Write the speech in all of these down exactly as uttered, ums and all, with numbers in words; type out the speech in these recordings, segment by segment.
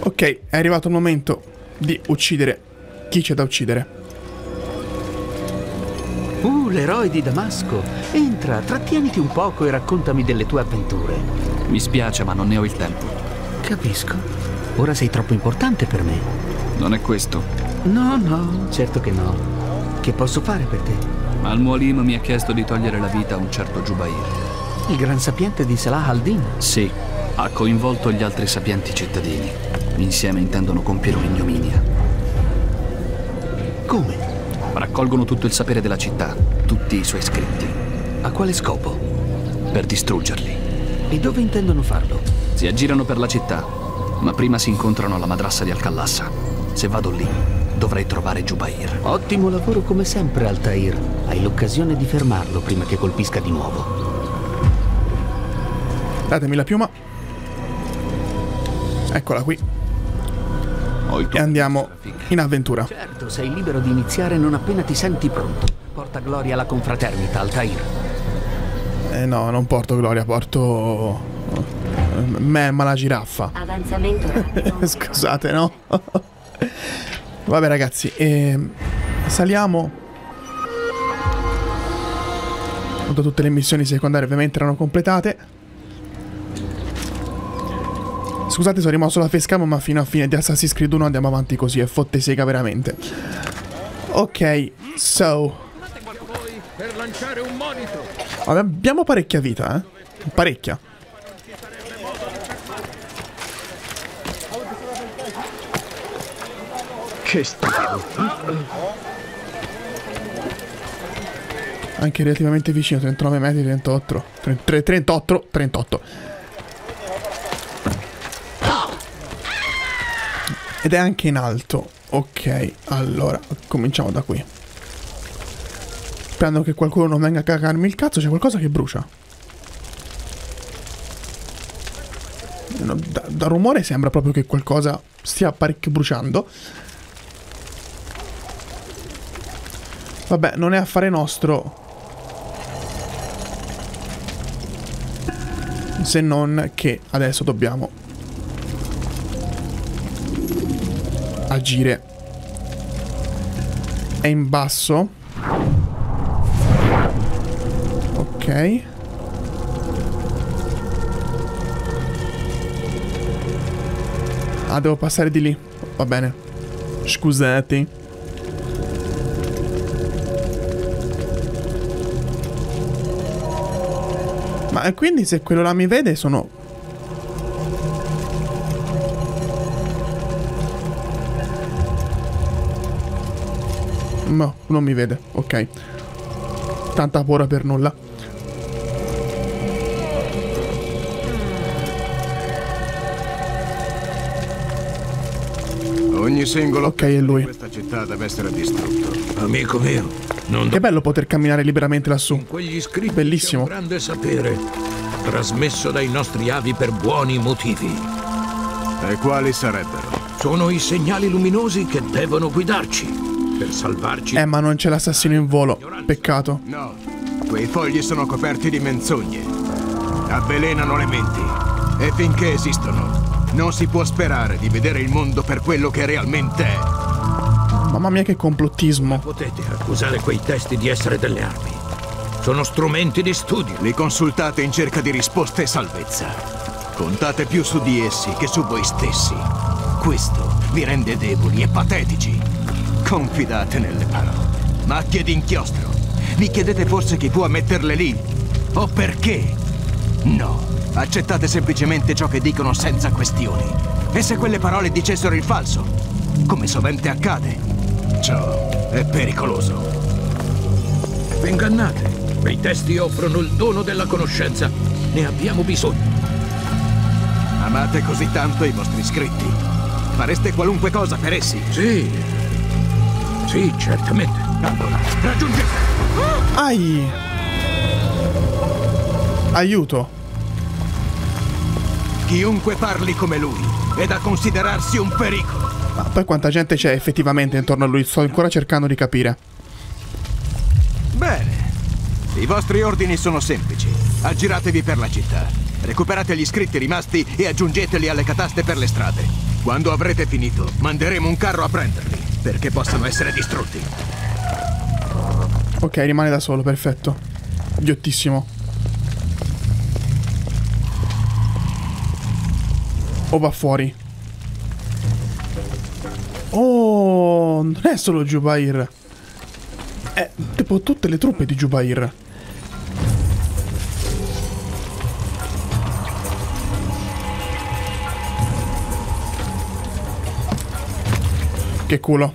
Ok, è arrivato il momento di uccidere chi c'è da uccidere. Uh, l'eroe di Damasco. Entra, trattieniti un poco e raccontami delle tue avventure. Mi spiace, ma non ne ho il tempo. Capisco. Ora sei troppo importante per me. Non è questo. No, no, certo che no. Che posso fare per te? Al-Mualim mi ha chiesto di togliere la vita a un certo Jubair. Il gran sapiente di Salah al-Din? Sì, ha coinvolto gli altri sapienti cittadini. Insieme intendono compiere un'ignominia. Come? Raccolgono tutto il sapere della città, tutti i suoi scritti. A quale scopo? Per distruggerli. E dove intendono farlo? Si aggirano per la città, ma prima si incontrano alla madrassa di Al-Khallassa. Se vado lì, dovrei trovare Jubair. Ottimo lavoro come sempre, Altair. Hai l'occasione di fermarlo prima che colpisca di nuovo. Datemi la piuma. Eccola qui. E andiamo in avventura. Certo, sei libero di iniziare non appena ti senti pronto. Porta gloria alla confraternita, Altair. Eh no, non porto gloria, porto... Memma la giraffa. Avanzamento rapido. Scusate, no? Vabbè ragazzi, eh, saliamo. Tutte le missioni secondarie ovviamente erano completate. Scusate, sono rimasto la facecam, ma fino a fine di Assassin's Creed uno andiamo avanti così, e fotte sega veramente. Ok, so... Vabbè, abbiamo parecchia vita, eh? Parecchia. Che stupido. Anche relativamente vicino, trentanove metri, trentotto. trentotto, trentotto. Ed è anche in alto. Ok, allora, cominciamo da qui. Sperando che qualcuno non venga a cagarmi il cazzo, c'è qualcosa che brucia. No, da, da rumore sembra proprio che qualcosa stia parecchio bruciando. Vabbè, non è affare nostro. Se non che adesso dobbiamo agire. È in basso. Ok. Ah, devo passare di lì. Va bene. Scusate. Ma quindi se quello là mi vede sono... No, non mi vede. Ok. Tanta paura per nulla. Ogni singolo ok, è lui. Questa città deve essere distrutto. Amico mio, non Che bello poter camminare liberamente lassù. quegli scritti Bellissimo. c'è un grande sapere trasmesso dai nostri avi per buoni motivi. E quali sarebbero? Sono i segnali luminosi che devono guidarci per salvarci. Eh, ma non c'è l'assassino in volo. Peccato. No, quei fogli sono coperti di menzogne. Avvelenano le menti. E finché esistono, non si può sperare di vedere il mondo per quello che realmente è. Mamma mia, che complottismo. Potete accusare quei testi di essere delle armi. Sono strumenti di studio. Li consultate in cerca di risposte e salvezza. Contate più su di essi che su voi stessi. Questo vi rende deboli e patetici. Confidate nelle parole. Macchie d'inchiostro. Vi chiedete forse chi può metterle lì? O perché? No. Accettate semplicemente ciò che dicono senza questioni. E se quelle parole dicessero il falso? Come sovente accade, ciò è pericoloso. Vi ingannate. Quei testi offrono il dono della conoscenza. Ne abbiamo bisogno. Amate così tanto i vostri scritti? Fareste qualunque cosa per essi? Sì. Sì, certamente. Allora, raggiungete! Ai. Aiuto. Chiunque parli come lui è da considerarsi un pericolo. Ma poi quanta gente c'è effettivamente intorno a lui? Sto ancora cercando di capire. Bene. I vostri ordini sono semplici. Aggiratevi per la città. Recuperate gli scritti rimasti e aggiungeteli alle cataste per le strade. Quando avrete finito, manderemo un carro a prenderli, perché possano essere distrutti. Ok, rimane da solo, perfetto. Ghiottissimo. O va fuori. Oh, non è solo Jubair. È tipo tutte le truppe di Jubair. Che culo.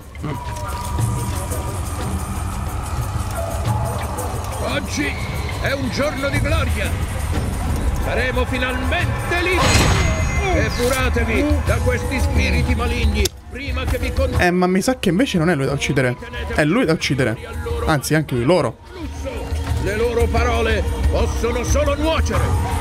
Oggi è un giorno di gloria. Saremo finalmente liberi. Epuratevi da questi spiriti maligni prima che vi con... Eh, ma mi sa che invece non è lui da uccidere. È lui da uccidere. Anzi, anche lui, loro. Le loro parole possono solo nuocere.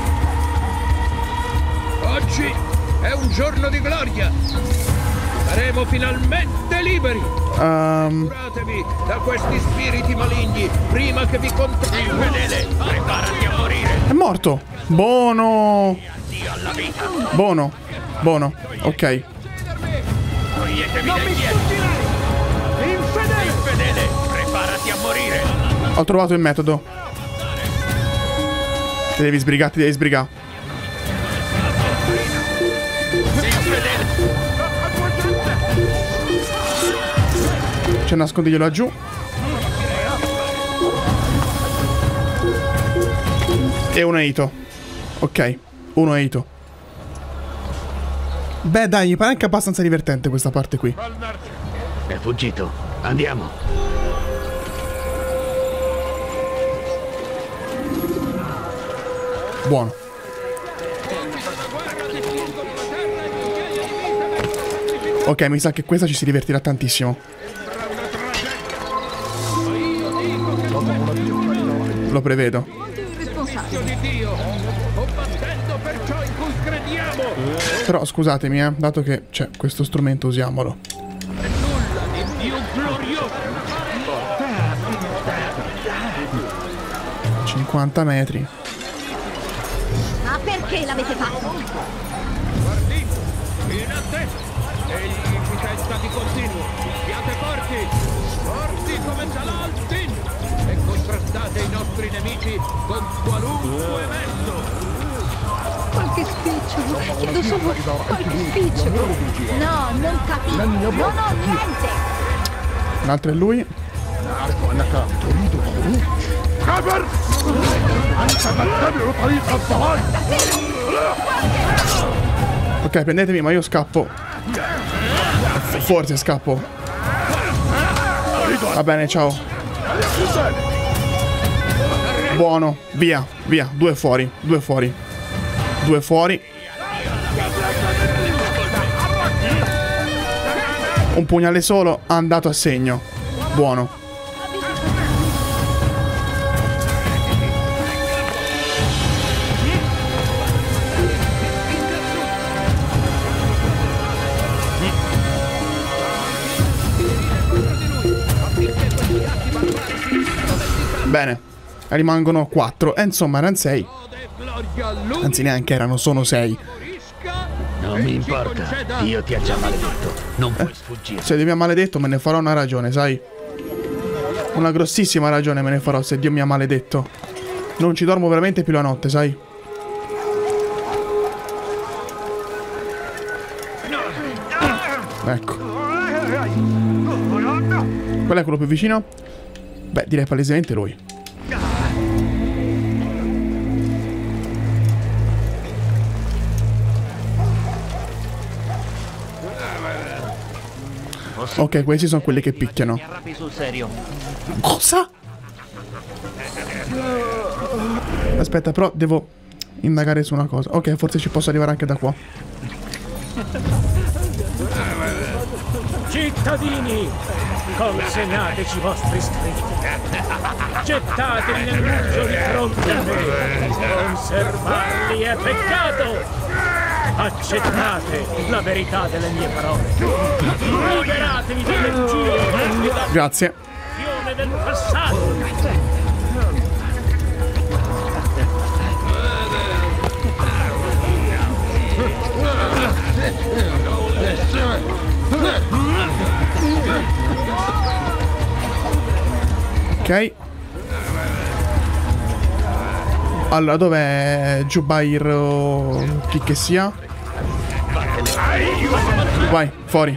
Oggi è un giorno di gloria. Saremo finalmente liberi. Um, Curatevi da questi spiriti maligni prima che vi controlli. Infedele, preparati a morire. è morto. Buono. Buono. Buono. Ok. Toglietevi dai piedi. Infedele. Infedele, preparati a morire. Ho trovato il metodo. Ti devi sbrigare, ti devi sbrigare. C'è un nascondiglio laggiù. E uno è Ito. Ok, uno è Ito. Beh dai, mi pare anche abbastanza divertente questa parte qui. È fuggito. Andiamo. Buono. Ok, mi sa che questa ci si divertirà tantissimo. Lo prevedo. Di Dio, combattendo per ciò in cui crediamo. Però scusatemi, eh, dato che c'è questo strumento, usiamolo. Nulla di più glorioso. cinquanta metri. Ma perché l'avete fatto? Guardi, in attesa. Egli ci testa di continuo. Siate forti, forti come Salaltin. E contrastate i nostri nemici con qualunque mezzo. Qualche spicciolo. Chiedo solo qualche spicciolo. No, non capisco. Non ho niente. Un altro è lui. Ok, prendetemi, ma io scappo. Forse scappo. Va bene, ciao. Buono, via, via. Due fuori, due fuori. Due fuori. Un pugnale solo, andato a segno. Buono. Bene, rimangono quattro. E insomma erano sei. Anzi neanche erano, sono sei. Non mi importa, Dio ti ha già maledetto. Non puoi sfuggire. Se Dio mi ha maledetto me ne farò una ragione, sai? Una grossissima ragione me ne farò se Dio mi ha maledetto. Non ci dormo veramente più la notte, sai? Ecco. Qual è quello più vicino? Beh, direi palesemente lui. Ok, questi sono quelli che picchiano. Cosa? Aspetta, però devo indagare su una cosa. Ok, forse ci posso arrivare anche da qua. Cittadini, consegnateci i vostri scritti. Gettatevi nel mucchio di fronte a me. Conservarli è peccato. Accettate la verità delle mie parole. Liberatevi dalle bugie e dalla Grazie. passione del passato. Ok. Allora, dov'è Jubair o chi che sia? Vai, fuori.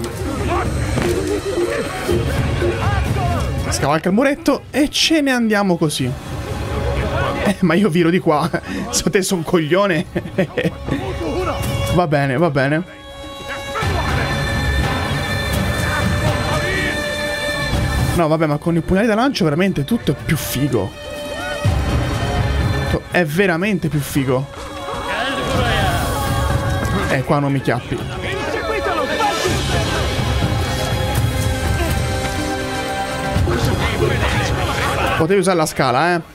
Scavalca il muretto e ce ne andiamo così. Eh, ma io viro di qua. Se te sono un coglione. Va bene, va bene. No, vabbè, ma con i pugnali da lancio veramente tutto è più figo. È veramente più figo. Eh, qua non mi chiappi. Potevi usare la scala, eh.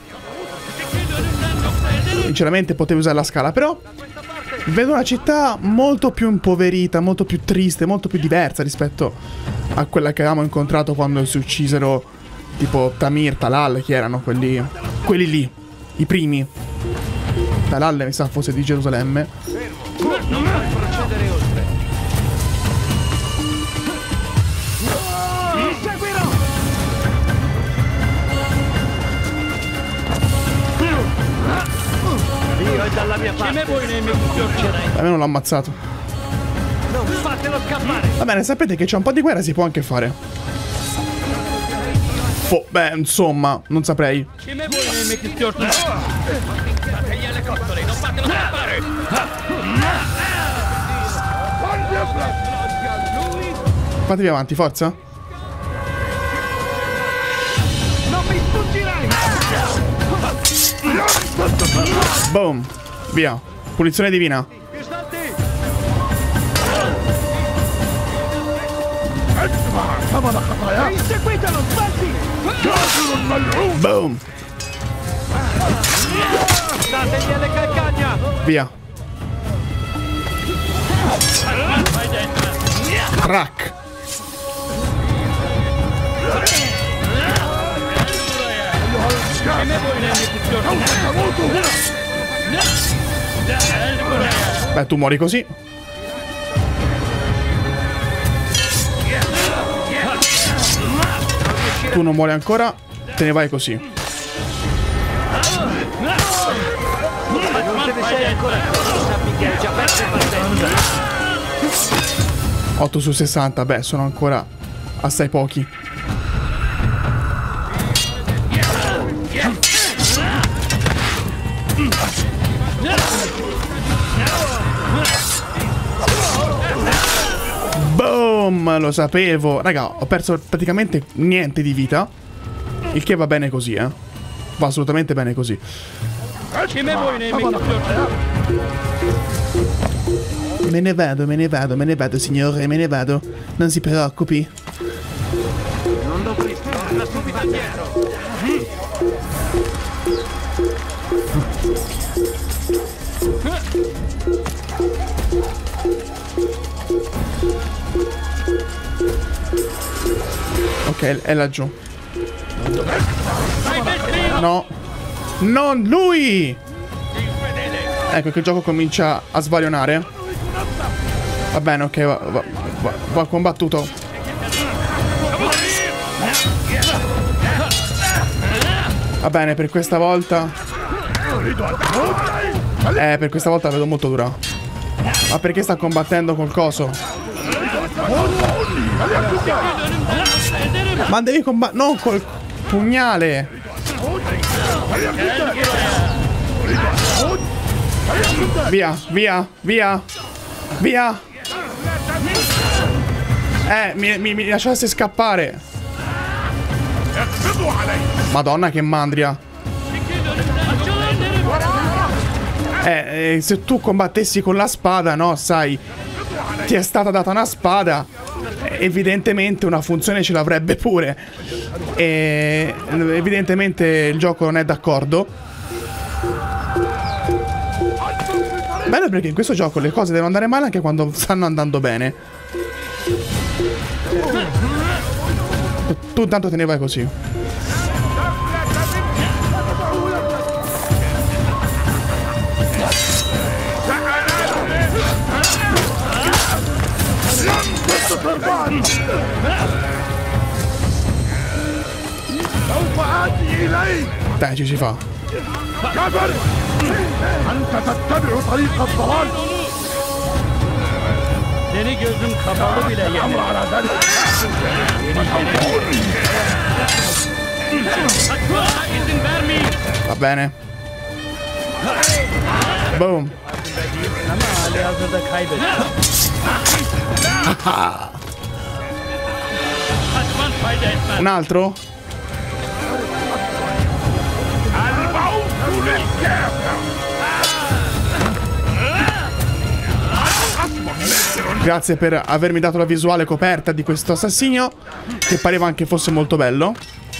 Sinceramente potevi usare la scala, però vedo una città molto più impoverita, molto più triste, molto più diversa rispetto a quella che avevamo incontrato quando si uccisero tipo Tamir, Talal, chi erano quelli quelli lì, i primi. Talal mi sa fosse di Gerusalemme. Non puoi procedere oltre. Seguirò. Io è dalla mia parte. Come voi nei miei ucciderei. Almeno l'ho ammazzato. Non fatelo scappare. Va bene, sapete che c'è un po' di guerra, si può anche fare. Oh, beh, insomma, non saprei. Come voi nei miei ucciderei. Dategli alle costole, non fatelo scappare. Fatevi avanti, forza. Non mi sfuggirai. Boom. Via. Punizione divina. Inseguitelo, sbalzi. Boom. Dategli alle calcagna. Via. Crack. Beh, tu muori così. Tu non muori ancora. Te ne vai così. Non te ne sei ancora accorto, sappi che hai già perso il battello. otto su sessanta. Beh, sono ancora assai pochi. Boom, lo sapevo. Raga, ho perso praticamente niente di vita. Il che va bene così, eh. Va assolutamente bene così. Me ne vado, me ne vado, me ne vado, signore, me ne vado. Non si preoccupi. Non dovrei tornare subito indietro. Ok, è laggiù. No. Non lui! Ecco che il gioco comincia a svarionare. Va bene, ok, va, va, va, va combattuto. Va bene, per questa volta. Eh, per questa volta la vedo molto dura. Ma perché sta combattendo col coso? Ma devi combattere. Non col pugnale. Via, via, via. Via. Eh, mi, mi, mi lasciasse scappare. Madonna che mandria. Eh, eh, se tu combattessi con la spada, no, sai, ti è stata data una spada, evidentemente una funzione ce l'avrebbe pure. E evidentemente il gioco non è d'accordo. Bello perché in questo gioco le cose devono andare male anche quando stanno andando bene. Tu tanto te ne vai così. Dai, ci si fa. Seni gözüm kapalı bile yener. İzin vermeyin. Va bene. Boom. Ama hali hazırda kaybettim. Kaçman fayda etmez. Un altro? Grazie per avermi dato la visuale coperta di questo assassinio, che pareva anche fosse molto bello.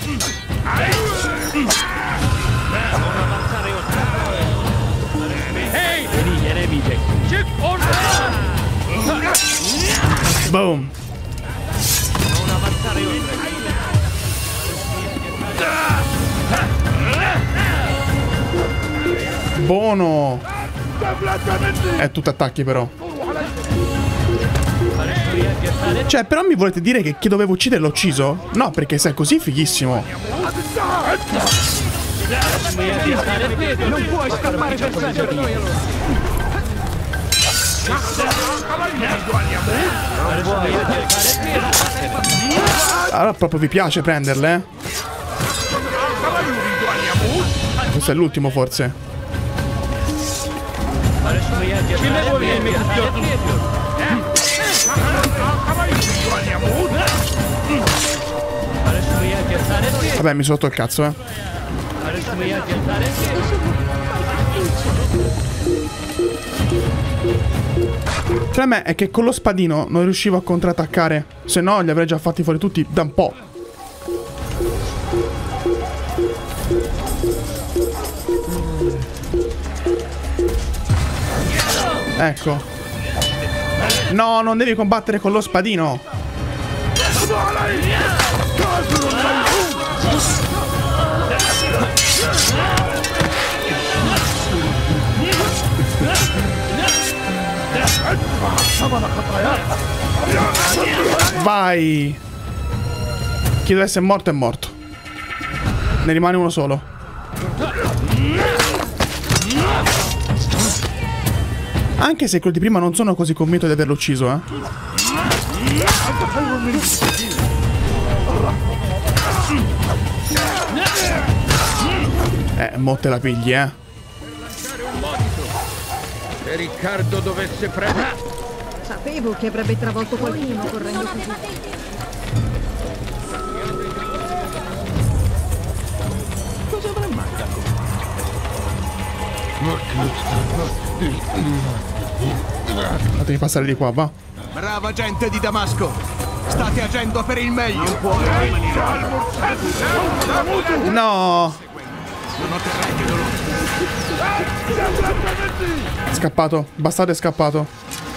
Hey! Beni yenemeyecek. Çık oradan! Boom. Buono. È tutto attacchi però. Cioè, però mi volete dire che chi dovevo uccidere l'ho ucciso? No, perché se è così fighissimo. Non puoi scappare per sempre. Allora proprio vi piace prenderle? Eh? Questo è l'ultimo forse. Vabbè, mi sono rotto il cazzo, eh. Il problema è che con lo spadino non riuscivo a contrattaccare. Se no li avrei già fatti fuori tutti da un po'. Ecco. No, non devi combattere con lo spadino. Vai. Chi deve essere morto è morto. Ne rimane uno solo. Anche se quello di prima non sono così convinto di averlo ucciso, eh. Eh, mo te la pigli, eh. Se Riccardo dovesse prendere... Sapevo che avrebbe travolto qualcuno correndo così. Cosa avrà mai da Fatemi passare di qua, va. Brava gente di Damasco. State agendo per il meglio. No. Scappato. Bastardo è scappato.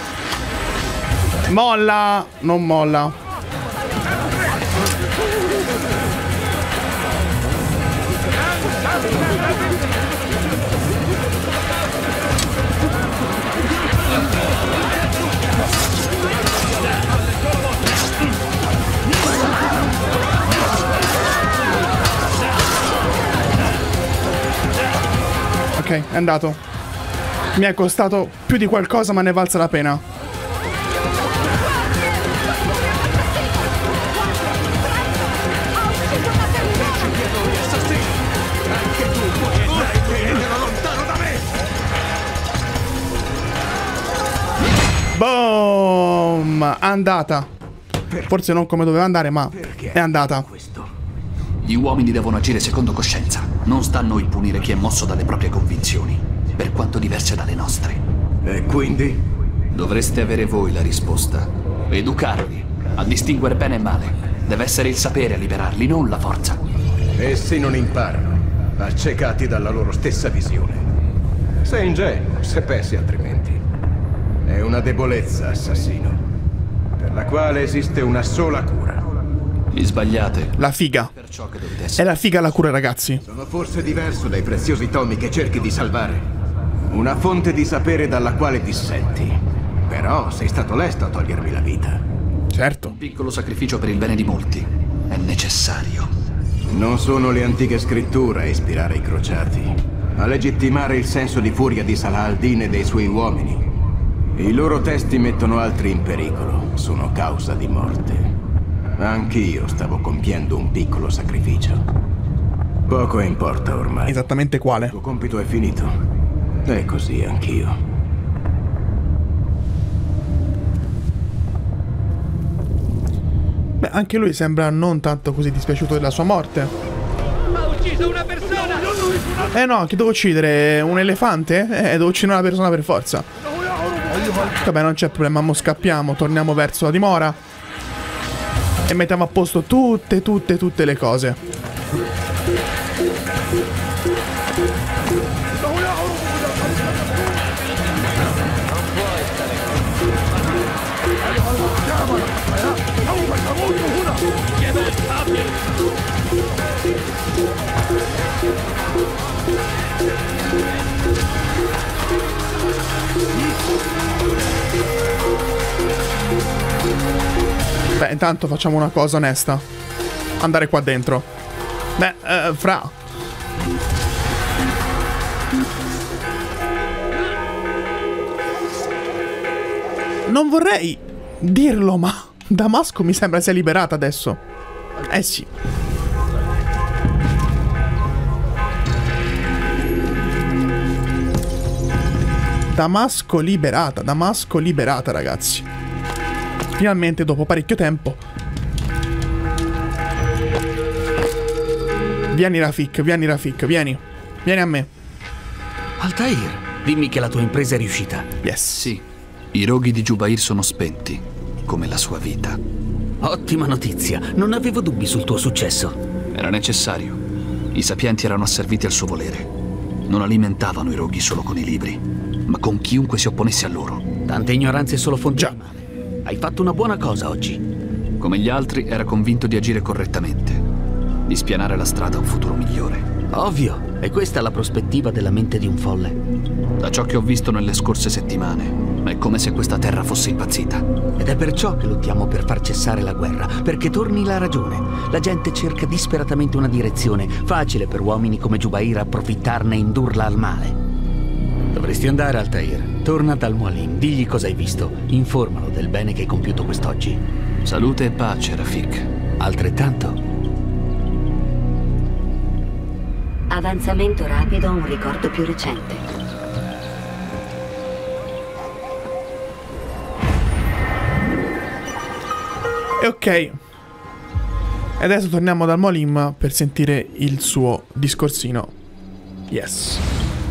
Molla. Non molla. Ok, è andato. Mi è costato più di qualcosa, ma ne è valsa la pena. Boom! Andata. Forse non come doveva andare, ma è andata. Gli uomini devono agire secondo coscienza. Non sta a noi punire chi è mosso dalle proprie convinzioni, per quanto diverse dalle nostre. E quindi? Dovreste avere voi la risposta. Educarli a distinguere bene e male. Deve essere il sapere a liberarli, non la forza. Essi non imparano, accecati dalla loro stessa visione. Sei ingenuo se pensi altrimenti. È una debolezza, assassino, per la quale esiste una sola cura. Vi sbagliate. La figa. Perciò che dovete È essere. la figa la cura, ragazzi. Sono forse diverso dai preziosi tomi che cerchi di salvare. Una fonte di sapere dalla quale dissenti. Però sei stato lesto a togliermi la vita. Certo. Un piccolo sacrificio per il bene di molti. È necessario. Non sono le antiche scritture a ispirare i crociati, a legittimare il senso di furia di Salah al-Din e dei suoi uomini. I loro testi mettono altri in pericolo, sono causa di morte. Anch'io stavo compiendo un piccolo sacrificio. Poco importa ormai. Esattamente quale? Il tuo compito è finito. E così anch'io. Beh, anche lui sembra non tanto così dispiaciuto della sua morte. Ha ucciso una persona! Eh no, chi devo uccidere? Un elefante? Eh, devo uccidere una persona per forza. Vabbè, non c'è problema, mo scappiamo, torniamo verso la dimora e mettiamo a posto tutte, tutte, tutte le cose. Beh, intanto facciamo una cosa onesta. Andare qua dentro. Beh, eh, fra. Non vorrei dirlo, ma Damasco mi sembra sia liberata adesso. Eh sì. Damasco liberata, Damasco liberata, ragazzi. Finalmente, dopo parecchio tempo. Vieni Rafik, vieni Rafik, vieni. Vieni a me. Altair, dimmi che la tua impresa è riuscita. Yes. Sì, i roghi di Jubair sono spenti, come la sua vita. Ottima notizia, non avevo dubbi sul tuo successo. Era necessario. I sapienti erano asserviti al suo volere. Non alimentavano i roghi solo con i libri, ma con chiunque si opponesse a loro. Tante ignoranze solo fonte Già. di male. Hai fatto una buona cosa oggi. Come gli altri, era convinto di agire correttamente, di spianare la strada a un futuro migliore. Ovvio, è questa la prospettiva della mente di un folle. Da ciò che ho visto nelle scorse settimane, è come se questa terra fosse impazzita. Ed è perciò che lottiamo per far cessare la guerra, perché torni la ragione. La gente cerca disperatamente una direzione. Facile per uomini come Jubair approfittarne e indurla al male. Dovresti andare, Altair. Torna dal Mualim, digli cosa hai visto. Informalo del bene che hai compiuto quest'oggi. Salute e pace, Rafik. Altrettanto. Avanzamento rapido a un ricordo più recente. E ok. E adesso torniamo dal Mualim per sentire il suo discorsino. Yes.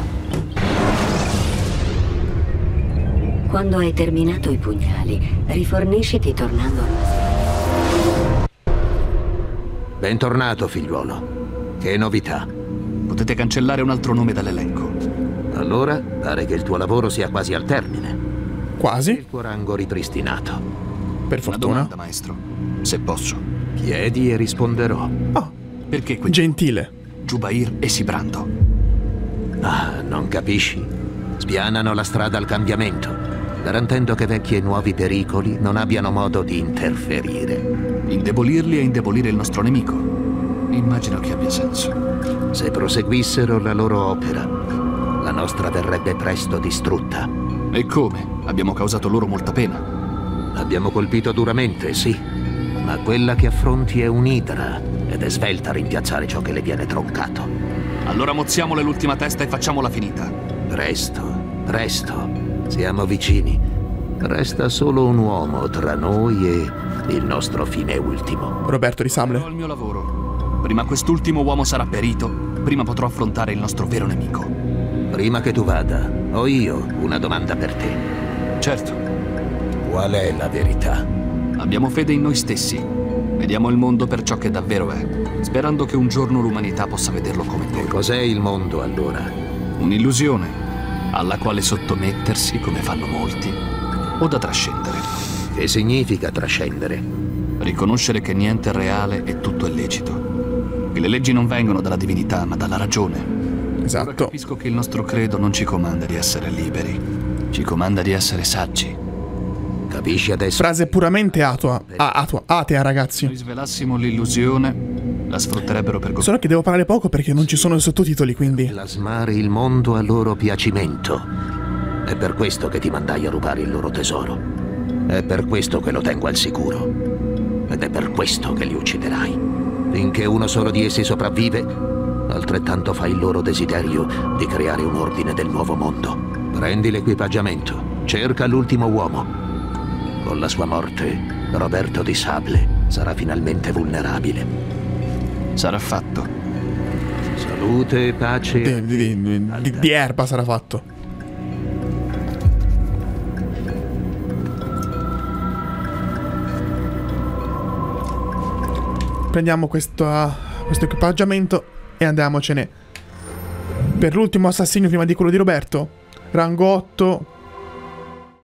Quando hai terminato i pugnali, rifornisciti tornando al... Bentornato, figliuolo. Che novità? Potete cancellare un altro nome dall'elenco. Allora, pare che il tuo lavoro sia quasi al termine. Quasi. Il tuo rango ripristinato. Per Una fortuna. domanda, maestro, se posso. Chiedi e risponderò. Oh, Perché qui gentile. Jubair e Sibrando? Ah, non capisci? Spianano la strada al cambiamento, garantendo che vecchi e nuovi pericoli non abbiano modo di interferire. Indebolirli e indebolire il nostro nemico. Immagino che abbia senso. Se proseguissero la loro opera, la nostra verrebbe presto distrutta. E come? Abbiamo causato loro molta pena. Abbiamo colpito duramente, sì, ma quella che affronti è un'idra ed è svelta a rimpiazzare ciò che le viene troncato. Allora mozziamole l'ultima testa e facciamola finita. Presto, presto, siamo vicini. Resta solo un uomo tra noi e il nostro fine ultimo. Roberto di Sable. Farò il mio lavoro. Prima quest'ultimo uomo sarà perito, prima potrò affrontare il nostro vero nemico. Prima che tu vada, ho io una domanda per te. Certo. Qual è la verità? Abbiamo fede in noi stessi. Vediamo il mondo per ciò che davvero è, sperando che un giorno l'umanità possa vederlo come noi. Cos'è il mondo allora? Un'illusione, alla quale sottomettersi, come fanno molti, o da trascendere. Che significa trascendere? Riconoscere che niente è reale e tutto è lecito. Che le leggi non vengono dalla divinità, ma dalla ragione. Ora Esatto. capisco che il nostro credo non ci comanda di essere liberi, ci comanda di essere saggi. Capisci adesso? Frase puramente atua. Ah, atua. Atea, Se ragazzi. noi svelassimo l'illusione, La sfrutterebbero per... Solo che devo parlare poco perché non ci sono i sottotitoli, quindi... Plasmare il mondo a loro piacimento. È per questo che ti mandai a rubare il loro tesoro. È per questo che lo tengo al sicuro. Ed è per questo che li ucciderai. Finché uno solo di essi sopravvive, altrettanto fa il loro desiderio di creare un ordine del nuovo mondo. Prendi l'equipaggiamento, cerca l'ultimo uomo. Con la sua morte, Roberto di Sable sarà finalmente vulnerabile. Sarà fatto. Salute e pace. Di, di, di, di, di erba sarà fatto. Prendiamo questo, questo equipaggiamento e andiamocene. Per l'ultimo assassinio prima di quello di Roberto. Rango otto.